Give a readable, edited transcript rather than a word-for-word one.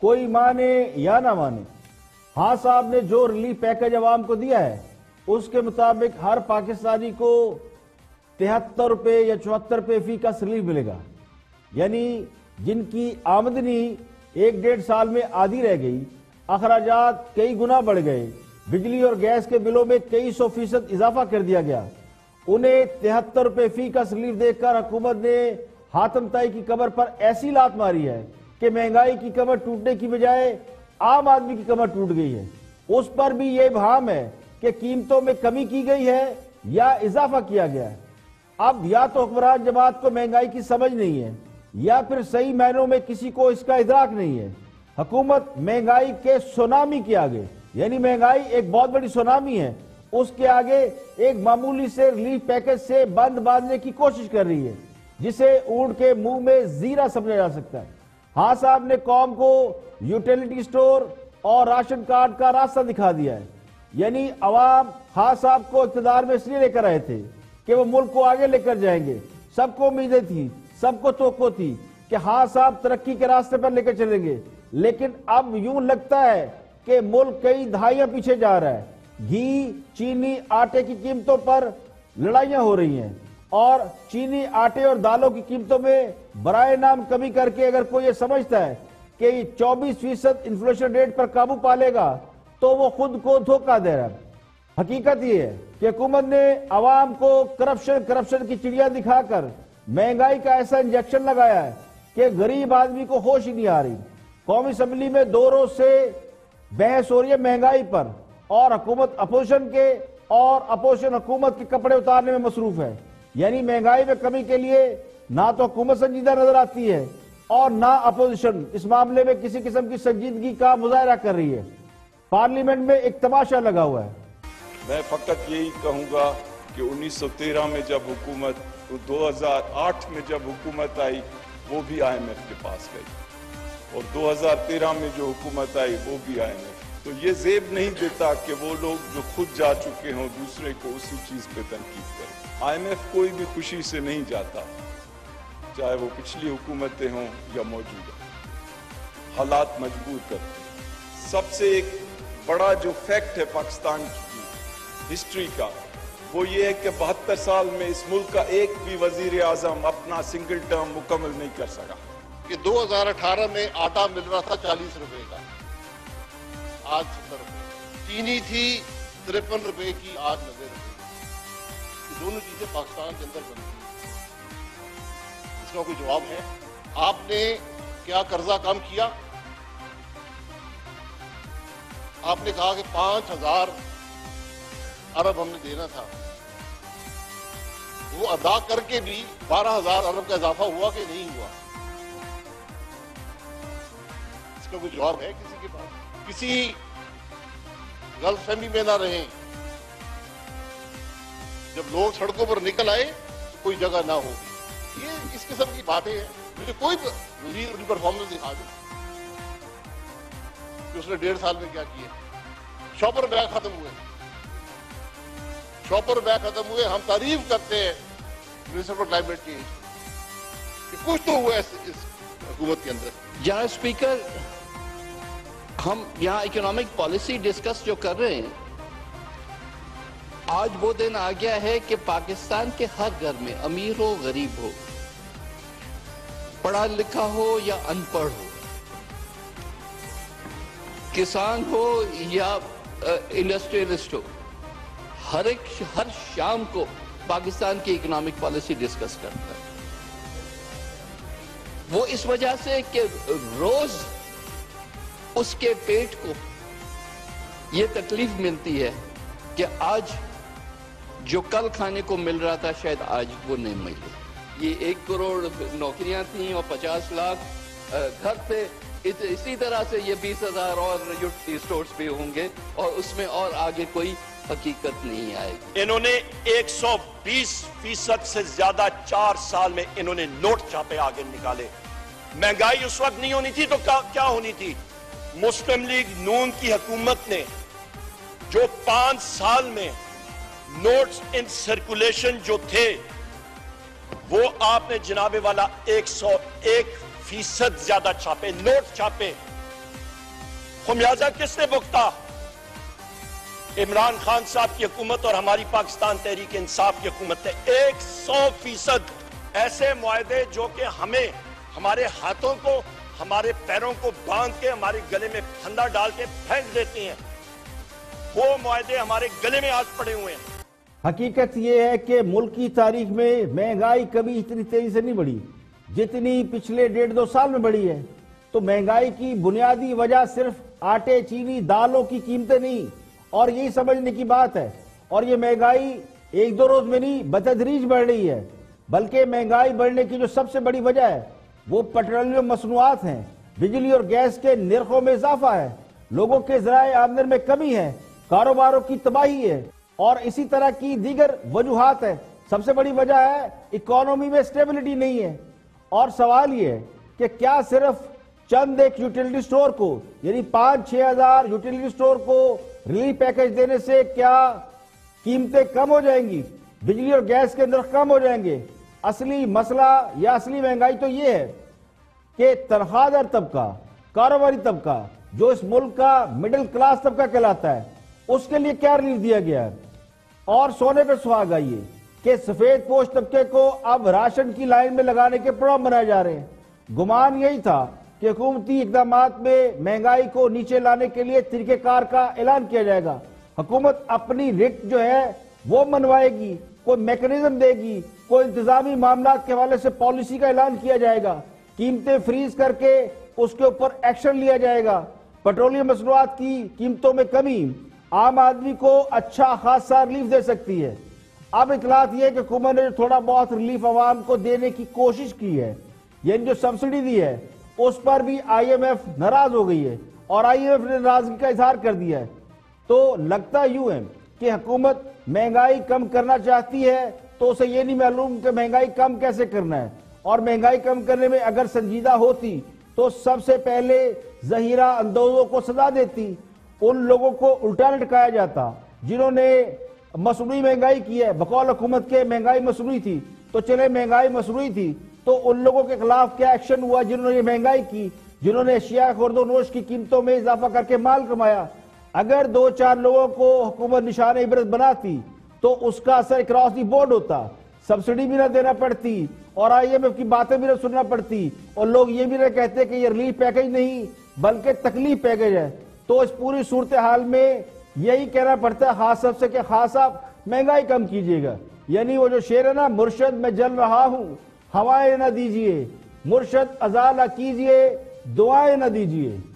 کوئی مانے یا نہ مانے، ہاں صاحب نے جو ریلیف پیکج عوام کو دیا ہے اس کے مطابق ہر پاکستانی کو 73 روپے یا 74 روپے فی کس ریلیف ملے گا. یعنی جن کی آمدنی 1-1.5 سال میں آدھی رہ گئی، اخراجات کئی گنا بڑھ گئے، بجلی اور گیس کے بلوں میں کئی 100% اضافہ کر دیا گیا، انہیں 73 روپے فی کس ریلیف دے کر حکومت نے حاتم طائی کی کمر پر ایسی لات ماری ہے کہ مہنگائی کی کمر ٹوٹنے کی بجائے عام آدمی کی کمر ٹوٹ گئی ہے. اس پر بھی یہ ابہام ہے کہ قیمتوں میں کمی کی گئی ہے یا اضافہ کیا گیا ہے. اب یا تو حکمران جماعت کو مہنگائی کی سمجھ نہیں ہے یا پھر صحیح معنوں میں کسی کو اس کا ادراک نہیں ہے. حکومت مہنگائی کے سونامی کے آگے، یعنی مہنگائی ایک بہت بڑی سونامی ہے، اس کے آگے ایک معمولی سے ریلیف پیکج سے بند باندھنے کی کوشش کر رہی ہے جسے اونٹ کے منہ میں زیرہ سمجھا جا سکتا ہے. ہاں صاحب نے قوم کو یوٹیلیٹی سٹور اور راشن کارڈ کا راستہ دکھا دیا ہے. یعنی عوام ہاں صاحب کو اقتدار میں اس لیے لے کر آئے تھے کہ وہ ملک کو آگے لے کر جائیں گے. سب کو امیدیں تھی، سب کو توقع تھی کہ ہاں صاحب ترقی کے راستے پر لے کر چلیں گے، لیکن اب یوں لگتا ہے کہ ملک کئی دہائیاں پیچھے جا رہا ہے. گھی، چینی، آٹے کی قیمتوں پر لڑائیاں ہو رہی ہیں، اور چینی، آٹے اور دالوں کی قیمتوں میں برائے نام کمی کر کے اگر کوئی یہ سمجھتا ہے کہ 24% انفلیشن ریٹ پر قابو پا لے گا تو وہ خود کو دھوکہ دے رہا ہے. حقیقت یہ ہے کہ حکومت نے عوام کو کرپشن کی چڑیا دکھا کر مہنگائی کا ایسا انجیکشن لگایا ہے کہ غریب آدمی کو ہوش ہی نہیں آ رہی. قومی اسمبلی میں 2 روز سے بحث ہو رہی ہے مہنگائی پر، اور حکومت اپوزیشن کے اور اپوزیشن حکومت کے کپڑے اتارنے میں مصروف ہے. یعنی مہنگائی میں کمی کے لیے نہ تو حکومت سنجیدہ نظر آتی ہے اور نہ اپوزیشن اس معاملے میں کسی قسم کی سنجیدگی کا مظاہرہ کر رہی ہے. پارلیمنٹ میں ایک تماشا لگا ہوا ہے. میں فقط یہی کہوں گا کہ 1913 میں جب حکومت، 2008 میں جب حکومت آئی وہ بھی IMF کے پاس گئی، اور 2013 میں جو حکومت آئی وہ بھی IMF. تو یہ زیب نہیں دیتا کہ وہ لوگ جو خود جا چکے ہوں دوسرے کو اسی چیز پہ تنقید کریں. IMF کوئی بھی خوشی سے نہیں جاتا، چاہے وہ پچھلی حکومتیں ہوں یا موجودہ، حالات مجبور کرتے. سب سے ایک بڑا جو فیکٹ ہے پاکستان کی ہسٹری کا، وہ یہ ہے کہ 72 سال میں اس ملک کا ایک بھی وزیر اعظم اپنا سنگل ٹرم مکمل نہیں کر سکا. کہ 2018 میں آٹا مل رہا تھا 40 روپے کا، آج 70 روپے. چینی تھی 53 روپے کی، آج 90 روپے. دونوں چیزیں پاکستان کے اندر بنتی ہیں. اس کا کوئی جواب ہے؟ آپ نے کیا قرضہ کم کیا؟ آپ نے کہا کہ 5000 ارب ہم نے دینا تھا، وہ ادا کر کے بھی 12000 ارب کا اضافہ ہوا کہ نہیں ہوا؟ اس کا کوئی جواب ہے کسی کے پاس؟ کسی غلط فہمی میں نہ رہیں. جب لوگ سڑکوں پر نکل آئے تو کوئی جگہ نہ ہوگی. یہ اس قسم کی باتیں ہیں. مجھے کوئی وزیر اپنی پرفارمنس دکھا دے کہ اس نے 1.5 سال میں کیا کیا. شاپر بیگ ختم ہوئے، شاپر بیگ ختم ہوئے. ہم تعریف کرتے ہیں منسٹر فار کلائمیٹ چینج کہ کچھ تو ہوا ہے اس حکومت کے اندر. جناب اسپیکر، ہم یہاں اکنامک پالیسی ڈسکس جو کر رہے ہیں، آج وہ دن آ گیا ہے کہ پاکستان کے ہر گھر میں، امیر ہو غریب ہو، پڑھا لکھا ہو یا ان پڑھ ہو، کسان ہو یا انڈسٹریلسٹ ہو، ہر شام کو پاکستان کی اکنامک پالیسی ڈسکس کرتا ہے. وہ اس وجہ سے کہ روز اس کے پیٹ کو یہ تکلیف ملتی ہے کہ آج جو کل کھانے کو مل رہا تھا شاید آج وہ نہیں ملے. یہ 1 کروڑ نوکریاں تھیں اور 50 لاکھ گھر تھے. اسی طرح سے یہ 20,000 اور یوٹیلیٹی سٹورز بھی ہوں گے، اور اس میں اور آگے کوئی حقیقت نہیں آئے گی. انہوں نے 120% سے زیادہ 4 سال میں انہوں نے نوٹ چھاپے آگے نکالے. مہنگائی اس وقت نہیں ہونی تھی تو کیا ہونی تھی؟ مسلم لیگ نون کی حکومت نے جو 5 سال میں نوٹس ان سرکولیشن جو تھے وہ آپ نے جناب والا 101% زیادہ چھاپے، نوٹ چھاپے. خمیازہ کس نے بھگتا؟ عمران خان صاحب کی حکومت اور ہماری پاکستان تحریک انصاف کی حکومت نے 100% ایسے معاہدے جو کہ ہمیں ہمارے ہاتھوں کو ہمارے پیروں کو باندھ کے ہمارے گلے میں پھندا ڈال کے پھینک دیتے ہیں، وہ معاہدے ہمارے گلے میں آج پڑے ہوئے ہیں۔ حقیقت یہ ہے کہ ملک کی تاریخ میں مہنگائی کبھی اتنی تیزی سے نہیں بڑھی جتنی پچھلے 1.5-2 سال میں بڑھی ہے۔ تو مہنگائی کی بنیادی وجہ صرف آٹے، چینی، دالوں کی قیمتیں نہیں، اور یہی سمجھنے کی بات ہے۔ اور یہ مہنگائی 1-2 روز میں نہیں بتدریج بڑھ رہی ہے، بلکہ مہنگائی بڑھنے کی جو سب سے بڑی وجہ ہے وہ پیٹرولیم مصنوعات ہیں، بجلی اور گیس کے نرخوں میں اضافہ ہے، لوگوں کے ذرائع آمدن میں کمی ہے، کاروباروں کی تباہی ہے، اور اسی طرح کی دیگر وجوہات ہیں۔ سب سے بڑی وجہ ہے اکانومی میں سٹیبلٹی نہیں ہے۔ اور سوال یہ ہے کہ کیا صرف چند ایک یوٹیلیٹی سٹور کو، یعنی 5-6 ہزار یوٹیلیٹی سٹور کو ریلیف پیکج دینے سے کیا قیمتیں کم ہو جائیں گی، بجلی اور گیس کے نرخ کم ہو جائیں گے؟ اصلی مسئلہ یا اصلی مہنگائی تو یہ ہے کہ تنخواہ دار طبقہ، کاروباری طبقہ، جو اس ملک کا مڈل کلاس طبقہ کہلاتا ہے، اس کے لیے کیا ریلیف دیا گیا ہے؟ اور سونے پہ سہاگا یہ کہ سفید پوش طبقے کو اب راشن کی لائن میں لگانے کے پروگرام بنائے جا رہے ہیں۔ گمان یہی تھا کہ حکومتی اقدامات میں مہنگائی کو نیچے لانے کے لیے طریقہ کار کا اعلان کیا جائے گا، حکومت اپنی رٹ جو ہے وہ منوائے گی، کوئی میکنزم دے گی، کوئی انتظامی معاملات کے حوالے سے پالیسی کا اعلان کیا جائے گا، قیمتیں فریز کر کے اس کے اوپر ایکشن لیا جائے گا، پیٹرولیم مصنوعات کی قیمتوں میں کمی عام آدمی کو اچھا خاصا ریلیف دے سکتی ہے۔ اب اطلاعات یہ ہے کہ حکومت نے جو تھوڑا بہت ریلیف عوام کو دینے کی کوشش کی ہے، یعنی جو سبسڈی دی ہے، اس پر بھی آئی ایم ایف ناراض ہو گئی ہے، اور آئی ایم ایف نے ناراضگی کا اظہار کر دیا ہے۔ تو لگتا یوں ہے کہ حکومت مہنگائی کم کرنا چاہتی ہے، تو اسے یہ نہیں معلوم کہ مہنگائی کم کیسے کرنا ہے، اور مہنگائی کم کرنے میں اگر سنجیدہ ہوتی تو سب سے پہلے ذخیرہ اندوزوں کو سزا دیتی، ان لوگوں کو الٹا لٹکایا جاتا جنہوں نے مصنوعی مہنگائی کی ہے۔ بقول حکومت کے مہنگائی مصنوعی تھی، تو چلے مہنگائی مصنوعی تھی تو ان لوگوں کے خلاف کیا ایکشن ہوا جنہوں نے یہ مہنگائی کی، جنہوں نے اشیاء خورد و نوش کی قیمتوں میں اضافہ کر کے مال کمایا؟ اگر 2-4 لوگوں کو حکومت نشان عبرت بناتی تو اس کا اثر اکراس دی بورڈ ہوتا، سبسڈی بھی نہ دینا پڑتی، اور آئی ایم ایف کی باتیں بھی نہ سننا پڑتی، اور لوگ یہ بھی نہ کہتے کہ یہ ریلیف پیکج نہیں بلکہ تکلیف پیکج ہے۔ تو اس پوری صورتحال میں یہی کہنا پڑتا ہے خاص صاحب سے کہ خاص صاحب مہنگائی کم کیجئے گا۔ یعنی وہ جو شعر ہے نا، مرشد میں جل رہا ہوں ہوائیں نہ دیجئے، مرشد ازالہ کیجئے دعائیں نہ دیجئے۔